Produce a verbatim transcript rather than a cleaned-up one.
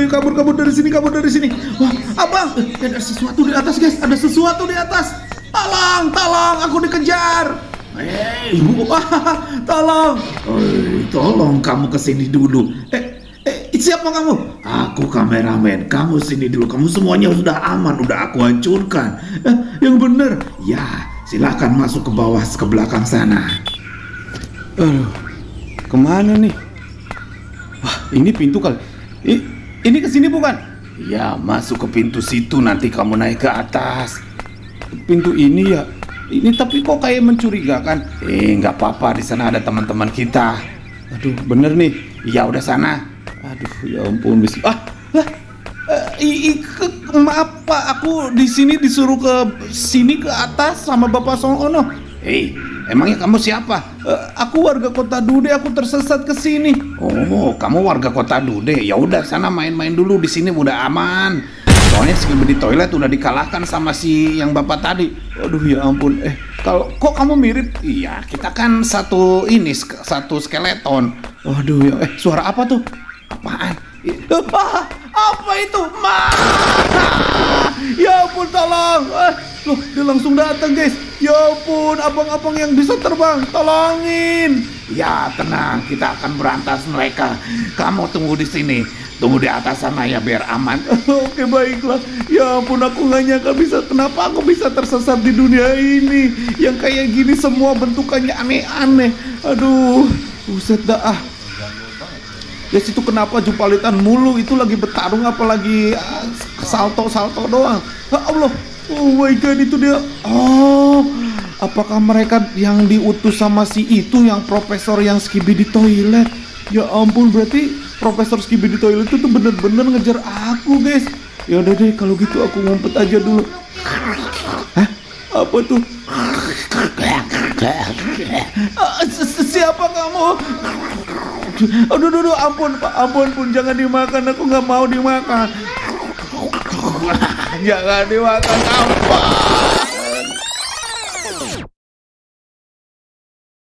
kabur, kabur dari sini, kabur dari sini. Wah, abang, eh, ada sesuatu di atas guys, ada sesuatu di atas. Tolong, tolong, aku dikejar. Hei, wah, tolong. Hei, tolong kamu kesini dulu. Eh, eh, siapa kamu? Aku kameramen. Kamu sini dulu. Kamu semuanya sudah aman, udah aku hancurkan. Eh, yang bener. Ya, silahkan masuk ke bawah, ke belakang sana. Aduh, kemana nih? Wah, ini pintu kali. I, ini kesini bukan? Ya, masuk ke pintu situ. Nanti kamu naik ke atas. Pintu ini ya. Ini tapi kok kayak mencurigakan. Eh, nggak apa-apa, di sana ada teman-teman kita. Aduh, bener nih. Ya udah sana. Aduh, ya ampun, bis. Ah, lah. Eh, i, ke, maaf Pak, aku di sini disuruh ke sini ke atas sama Bapak Songono. Hei, emangnya kamu siapa? Uh, aku warga Kota Dude, aku tersesat ke sini. Oh, kamu warga Kota Dude. Ya udah, sana main-main dulu, di sini udah aman. Soalnya si di toilet udah dikalahkan sama si yang bapak tadi. Aduh ya ampun. Eh, kalau kok kamu mirip? Iya, kita kan satu ini satu skeleton. Waduh ya. Eh, suara apa tuh? Apaan? Ah, apa itu? Ma! Ya ampun, tolong. Eh, loh, dia langsung datang, guys. Ya ampun, abang-abang yang bisa terbang, tolongin. Ya, tenang, kita akan berantas mereka. Kamu tunggu di sini. Tunggu di atas sana ya biar aman. Oke, baiklah. Ya ampun, aku nggak nyangka bisa. Kenapa aku bisa tersesat di dunia ini? Yang kayak gini semua bentukannya aneh-aneh. Aduh, buset dah ah. Ya situ kenapa Jumpalitan mulu itu lagi bertarung apalagi uh, salto-salto doang. Ya Allah. Oh my god, itu dia. Oh, apakah mereka yang diutus sama si itu yang profesor yang Skibidi Toilet? Ya ampun, berarti Profesor Skibidi Toilet itu tuh bener-bener ngejar aku, guys. Ya udah deh, kalau gitu aku ngumpet aja dulu. Hah? Apa tuh? Siapa kamu? Aduh, aduh, aduh, ampun, Pak, ampun, pun jangan dimakan. Aku nggak mau dimakan. Jangan dimakan, apa?